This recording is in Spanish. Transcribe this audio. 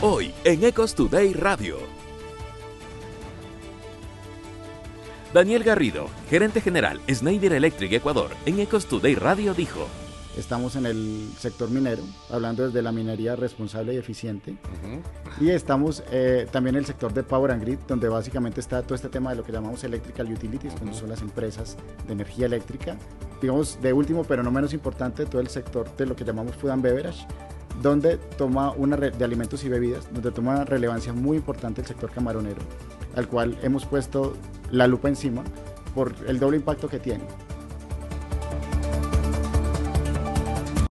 Hoy en Ecos Today Radio. Daniel Garrido, gerente general Schneider Electric Ecuador, en Ecos Today Radio dijo: estamos en el sector minero, hablando desde la minería responsable y eficiente. Y estamos también en el sector de Power and Grid, donde básicamente está todo este tema de lo que llamamos Electrical Utilities, como son las empresas de energía eléctrica. Digamos, de último, pero no menos importante, todo el sector de lo que llamamos Food and Beverage, donde toma de alimentos y bebidas, donde toma una relevancia muy importante el sector camaronero, al cual hemos puesto la lupa encima por el doble impacto que tiene.